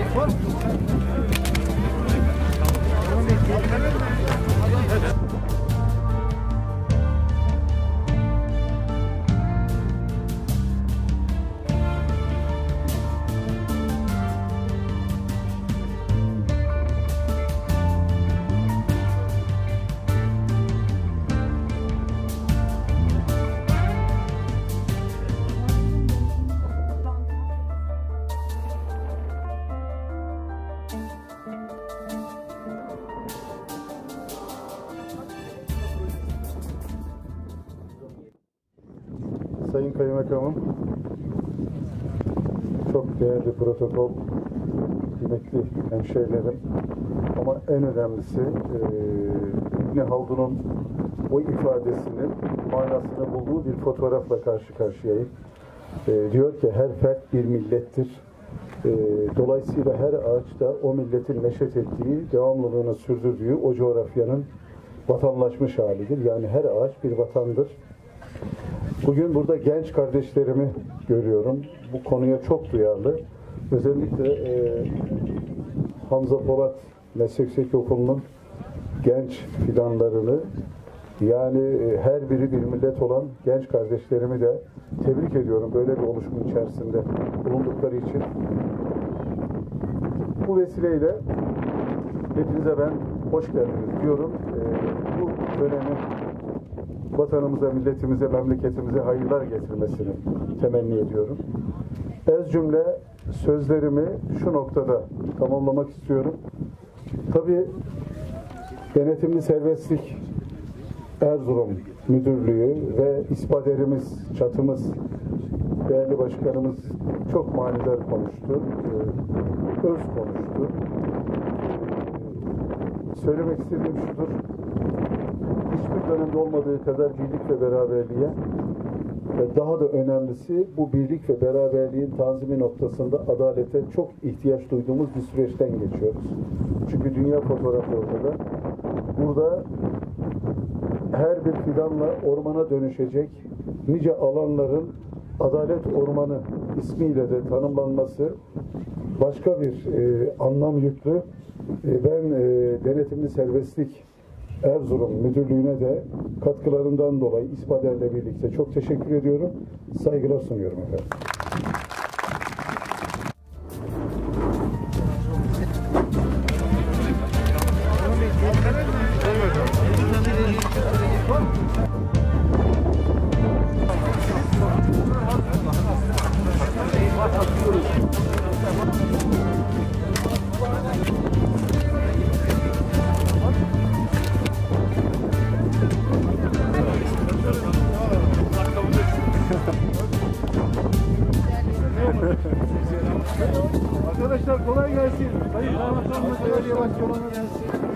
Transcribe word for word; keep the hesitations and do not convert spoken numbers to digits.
Sayın Kaymakamım, çok değerli protokol, kıymetli hemşehrilerim, ama en önemlisi e, İbn Haldun'un o ifadesinin manasını bulduğu bir fotoğrafla karşı karşıyayım. E, diyor ki her fert bir millettir. E, dolayısıyla her ağaç da o milletin neşet ettiği, devamlılığını sürdürdüğü o coğrafyanın vatanlaşmış halidir. Yani her ağaç bir vatandır. Bugün burada genç kardeşlerimi görüyorum. Bu konuya çok duyarlı. Özellikle e, Hamza Polat Meslek Yüksekokulu'nun genç fidanlarını, yani e, her biri bir millet olan genç kardeşlerimi de tebrik ediyorum böyle bir oluşumun içerisinde bulundukları için. Bu vesileyle hepinize ben hoş geldiniz diyorum. E, bu dönemi vatanımıza, milletimize, memleketimize hayırlar getirmesini temenni ediyorum. Ez cümle sözlerimi şu noktada tamamlamak istiyorum. Tabii Denetimli Serbestlik Erzurum Müdürlüğü ve İSPADER'imiz, çatımız, değerli başkanımız çok manidar konuştu, öz konuştu. Söylemek istediğim şudur: hiçbir dönemde olmadığı kadar birlik ve beraberliğe, ve daha da önemlisi bu birlik ve beraberliğin tanzimi noktasında adalete çok ihtiyaç duyduğumuz bir süreçten geçiyoruz. Çünkü dünya fotoğrafı ortada. Burada her bir fidanla ormana dönüşecek nice alanların Adalet Ormanı ismiyle de tanımlanması başka bir e, anlam yüklü. E, ben e, Denetimli Serbestlik Erzurum Müdürlüğü'ne de katkılarından dolayı İSPADER'le birlikte çok teşekkür ediyorum. Saygılar sunuyorum efendim. Arkadaşlar kolay gelsin. Sayın Kaymakamımız belediye başkanına gelsin.